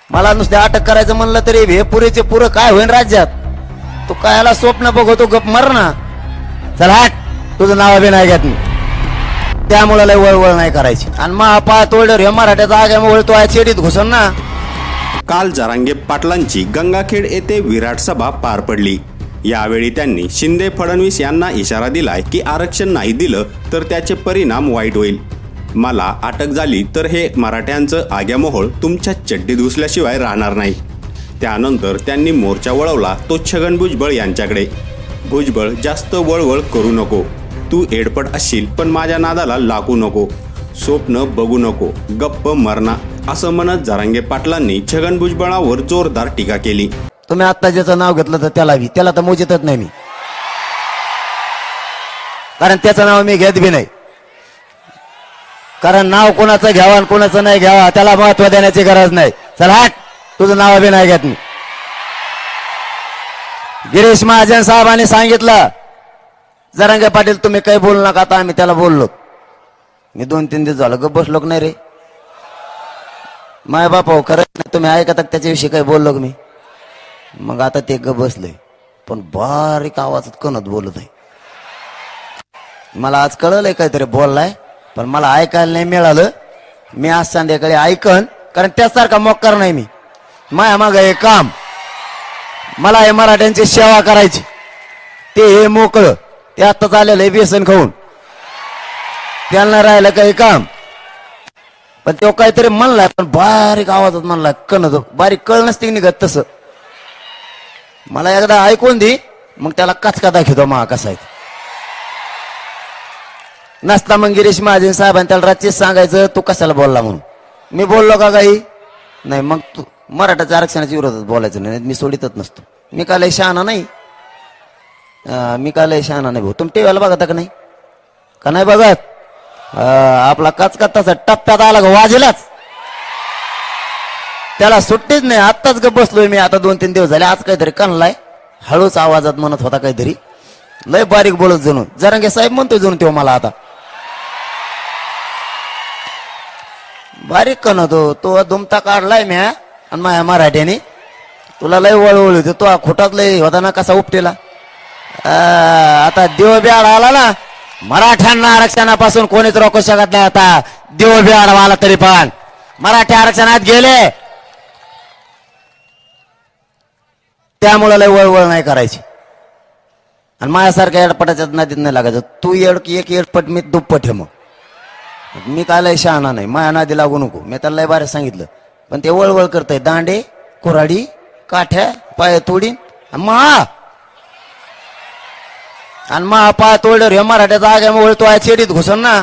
मला नुसते अटक करायचं म्हणलं तरी हे पुरेचे पुरं काय होईल राज्यात? तू कायला स्वप्न बघतो गप मर ना. चल हट, तुझं नाव बी नाही घेत मी. त्यामुळे लय वळवळ नाही करायची. आणि महापा तोडल्यावर हे मराठ्याचा आग्यामुळे तो आहे चेडीत घुसन ना. काल जरांगे पाटलांची गंगाखेड येथे विराट सभा पार पडली. यावेळी त्यांनी शिंदे फडणवीस यांना इशारा दिलाय की आरक्षण नाही दिलं तर त्याचे परिणाम वाईट होईल. मला अटक झाली तर हे मराठ्यांचं आग्यामोहोळ तुमच्या चड्डीत घुसल्याशिवाय राहणार नाही. त्यानंतर त्यांनी मोर्चा वळवला तो छगन भुजबळ यांच्याकडे. भुजबळ, जास्त वळवळ करू नको, तू एडपट असशील पण माझ्या नादाला लागू नको, स्वप्न बघू नको, गप्प मरणा, असं म्हणत जरांगे पाटलांनी छगन भुजबळावर जोरदार टीका केली. तुम्ही आता ज्याचं नाव घेतलं तर त्याला तर मोजितच नाही मी, कारण त्याचं नाव मी घेत बी नाही. कारण नाव कोणाचं घ्यावं आणि कोणाचं नाही घ्यावं त्याला महत्व देण्याची गरज नाही. चल हट, तुझं नाव बी नाही घेत मी. गिरीश महाजन साहेबांनी सांगितलं जरांगे पाटील तुम्ही काही बोलू नका. आता आम्ही त्याला बोललो. मी 2-3 दिवस झालं गप बसलो नाही रे. माय बापा खरंच नाही तुम्ही ऐकता त्याच्याविषयी काही बोललो मी. मग आता ते गप बसलंय पण बारीक आवाजात कणत बोलत आहे. मला आज कळलंय काहीतरी बोललाय पण मला ऐकायला नाही मिळालं. मी आज संध्याकाळी ऐकन, कारण त्यासारखा मोक्कार नाही मी. माया माग हे काम, मला हे मराठ्यांची सेवा करायची. ते हे मोकळं ते आता चालेलं हे व्यसन खाऊन त्यांना राहिलं काही काम. पण तो काहीतरी म्हणलाय पण बारीक आवाजात म्हणलाय कणत, बारीक कळ नसते निघत तसं. मला एकदा ऐकून दे मग त्याला कचका दाखवतो मा कसा आहे नसता. मग गिरीश महाजन साहेबांनी त्याला रात्रीच सांगायचं तू कशाला बोलला म्हणून. मी बोललो का काही नाही. मग तू मराठाच्या आरक्षणाच्या विरोधात बोलायचं नाही, मी सोडितच नसतो. मी का लय शहाणा नाही, मी का लय शहाणा नाही भाऊ. तुम्ही टीव्हीला बघता का नाही? का नाही बघत? आपला कचका तसा टप्प्यात आला का वाजेलाच, त्याला सुट्टीच नाही. आत्ताच गप बसलोय मी, आता 2-3 दिवस झाले. आज काहीतरी कणलाय, हळूच आवाजात म्हणत होता काहीतरी, लय बारीक बोलत जणू. जरांगे साहेब म्हणतोय जणू तेव्हा मला आता बारीक कणतो. तो दुमता काढलाय म्या आणि माझ्या मराठ्याने. तुला लय वळवळ होते, तो खोटात लय होता ना कसा उपटेला. आता देव बिहाड आला ना, मराठ्यांना आरक्षणापासून कोणीच रोखू शकत नाही. आता देव बिहाड आला तरी पण मराठी आरक्षणात गेले, त्यामुळे लय वळवळ नाही करायची. आणि माझ्यासारख्या एडपटाच्या नादीत नाही लागायचं. तू एक एडपट मी दुप्पट आहे. मग मी काय लय शहाणा नाही, माझ्या नादी लागू नको. मी त्याला लय बारे सांगितलं पण ते वळवळ करतय. दांडे कुऱ्हाडी काठ्या पाय तोडीन आणि पाय तोडल्यावर हे मराठ्याचा आग्यामुळे तो आहे चेडीत घुसन ना.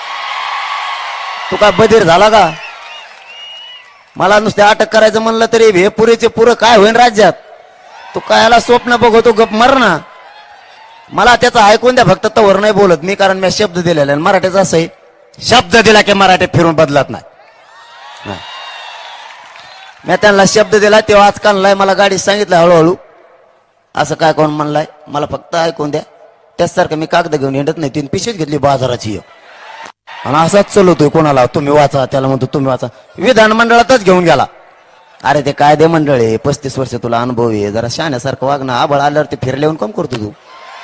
तू काय बधीर झाला का? मला नुसते अटक करायचं म्हणलं तरी हे पुरेचे पुरं काय होईल राज्यात? तू कायला स्वप्न बघतो गप मर ना. मला त्याचं ऐकून द्या फक्त, तवर नाही बोलत मी, कारण मी शब्द दिलेला. मराठीचा असं आहे, शब्द दिला की मराठी फिरून बदलत नाही. मी त्यांना शब्द दिला तेव्हा आज कानलाय. मला गाडीत सांगितलं हळूहळू असं काय कोण म्हणलाय, मला फक्त ऐकून द्या. त्याचसारखं मी कागद घेऊन येत नाही. 3 पिशवीच घेतली बाजाराची आणि असाच चलवतोय कोणाला तुम्ही वाचा, त्याला म्हणतो तुम्ही वाचा. विधानमंडळातच घेऊन गेला. अरे ते कायदे मंडळ आहे, 35 वर्ष तुला अनुभव आहे, जरा शहाण्यासारखं वागणं. आबळ आल्यावर ते फिरल्यावर कम करतो तू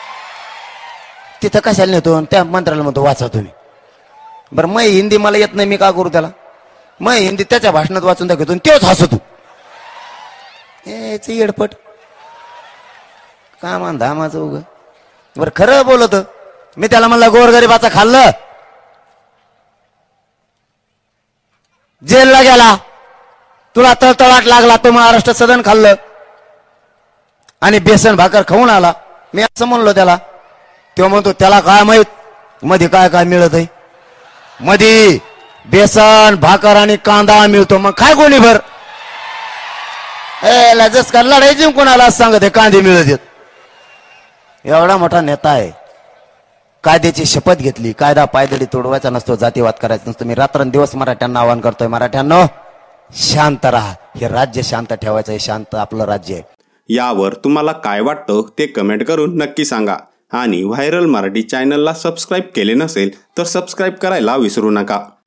तिथं कशाला नेतो? त्या मंत्र्याला म्हणतो वाचा तुम्ही. बरं मग हिंदी मला येत नाही, मी का करू त्याला? मग हिंदी त्याच्या भाषणात वाचून दाखवतो तेच हसतो. हेच येडपट का मान धामाचं उग. बरं खरं बोलत मी त्याला म्हणलं गोरगरिबाचं खाल्लं जेलला गेला, तुला तळतळाट लागला, तो महाराष्ट्र सदन खाल्लं आणि बेसन भाकर खाऊन आला. मी असं म्हणलो त्याला. तेव्हा म्हणतो त्याला काय माहित मध्ये काय काय मिळत आहे. मध्ये बेसन भाकर आणि कांदा मिळतो, मग काय कोणी भर जस का लढाई जिंकून आला सांगत हे कांदे मिळत आहेत. एवढा मोठा नेता आहे, कायद्याची शपथ घेतली. कायदा पायदळी तोडवायचा नसतो, जातीवाद करायचा नसतो. मी रात्रंदिवस मराठ्यांना आवाहन करतोय, मराठ्यांनो शांत राहा. हे राज्य शांत ठेवायचं, हे शांत आपलं राज्य आहे. यावर तुम्हाला काय वाटतं ते कमेंट करून नक्की सांगा. आणि व्हायरल मराठी चॅनलला सबस्क्राईब केले नसेल तर सबस्क्राईब करायला विसरू नका.